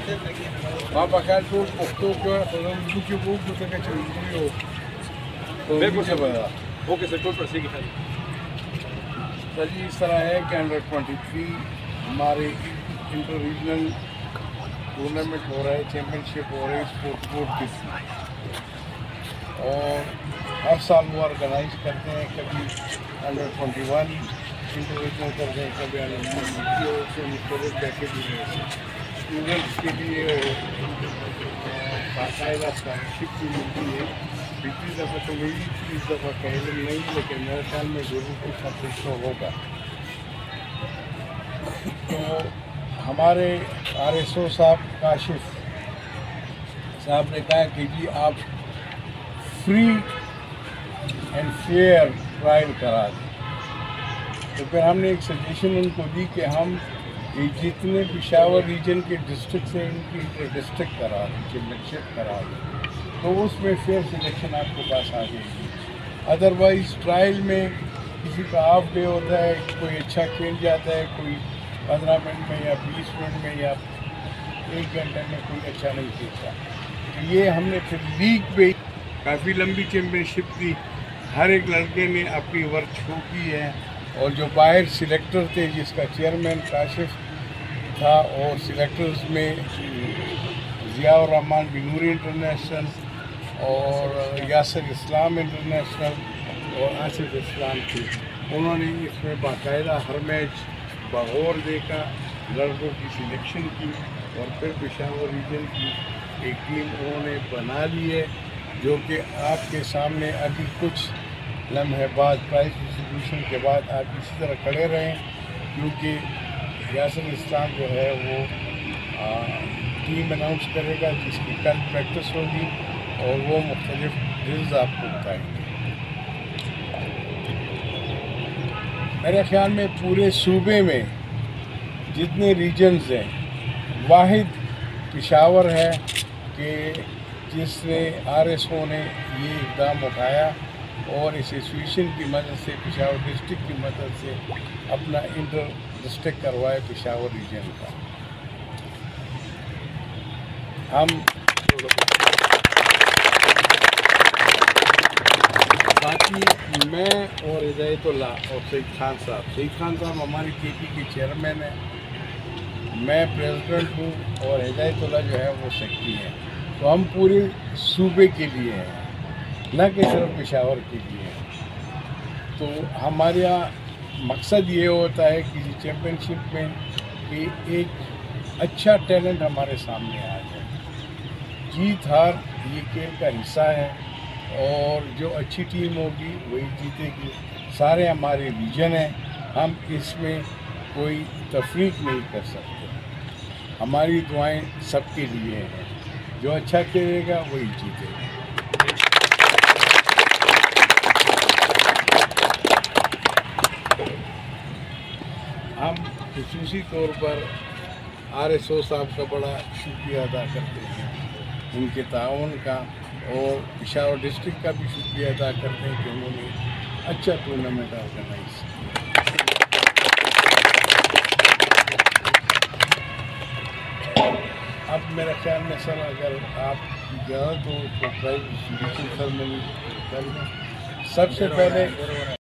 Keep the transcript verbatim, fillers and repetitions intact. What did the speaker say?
ما بخير ټول پښتو کې خلک چې وو چې څنګه چې یو बिल्कुल से बता ओके सर टोल पर से की खाली सर जी इस तरह है कि अंडर ट्वेंटी थ्री हमारे इंटर रीजनल टूर्नामेंट हो रहा है, चैम्पियनशिप हो रही है स्पोर्ट्स बोर्ड की, और हर साल वो ऑर्गेनाइज करते हैं। कभी under twenty one inter regional करते हैं, कभी अंडर से मुख्तलिफ पैकेज स्टूडेंट्स के लिए बाकायदा स्कॉलरशिप भी मिलती है। पिछली दफ़ा तो वही थी, इस दफ़ा कहले नहीं, लेकिन मेरे ख्याल में ज़रूर कुछ ना कुछ तो होगा। तो हमारे आर एस ओ साहब काशिफ साहब ने कहा कि जी आप फ्री एंड फेयर ट्रायल करा दें। तो फिर हमने एक सजेशन उनको दी कि हम ये जितने पेशावर रीजन के डिस्ट्रिक्ट से इनकी इंटर डिस्ट्रिक्ट करा दें, चैम्पियनशिप करा दें, तो उसमें फेयर सिलेक्शन आपके पास आ जाएगी। अदरवाइज़ ट्रायल में किसी का हाफ डे होता है, कोई अच्छा खेल जाता है, कोई पंद्रह मिनट में या बीस मिनट में या एक घंटे में कोई अच्छा नहीं खेलता। तो ये हमने फिर लीग पे काफ़ी लंबी चैम्पियनशिप थी, हर एक लड़के ने अपनी वर्क शो की है, और जो बाहर सिलेक्टर थे जिसका चेयरमैन काशिफ था, और सिलेक्टर्स में ज़ियाउर रहमान बिनूरी इंटरनेशनल और यासिर इस्लाम इंटरनेशनल और आसिफ इस्लाम थे। उन्होंने इसमें बाकायदा हर मैच बगौर देखा, लड़कों की सिलेक्शन की, और फिर पेशावर रीजन की एक टीम उन्होंने बना ली है, जो कि आपके सामने अभी कुछ लम्हे बाद प्राइज डिस्ट्रीब्यूशन के बाद आप इसी तरह खड़े रहें, क्योंकि यासिर इस्लाम जो है वो आ, टीम अनाउंस करेगा जिसकी कल प्रैक्टिस होगी, और वो मुख्तलिफ ड्रिल्स आपको बताएंगे। मेरे ख्याल में पूरे सूबे में जितने रीजन्स हैं, वाहिद पेशावर है कि जिसने आर एस ओ ने ये इक़दाम उठाया, और इस एसोसिएशन की मदद से, पेशावर डिस्ट्रिक्ट की मदद से अपना इंटर डिस्ट्रिक्ट करवाए पेशावर रीजन का। हम बाकी मैं और हिदायतुल्लाह और सईद खान साहब सईद खान साहब हमारी के पी के चेयरमैन हैं, मैं प्रेसिडेंट हूँ, और हिदायतुल्लाह जो है वो सेक्रेटरी हैं। तो हम पूरे सूबे के लिए हैं, न कि सिर्फ पेशावर के लिए हैं। तो हमारा मकसद ये होता है कि चैम्पियनशिप में कि एक अच्छा टैलेंट हमारे सामने आ जाए। जीत हार ये खेल का हिस्सा है, और जो अच्छी टीम होगी वही जीतेगी। सारे हमारे रीजन हैं, हम इसमें कोई तफरीक नहीं कर सकते। हमारी दुआएं सबके लिए हैं, जो अच्छा खेलेगा वही जीतेगा। हम खुसूसी तौर पर आर एस ओ साहब का बड़ा शुक्रिया अदा करते हैं, उनके ताउन का, और पेशावर डिस्ट्रिक्ट का भी शुक्रिया अदा करते हैं कि उन्होंने अच्छा टूर्नामेंट ऑर्गेनाइज किया। अब मेरा ख्याल में सर अगर आप इजाज़त हो तो प्राइज डिस्ट्रीब्यूशन सेरेमनी कर लें। सबसे पहले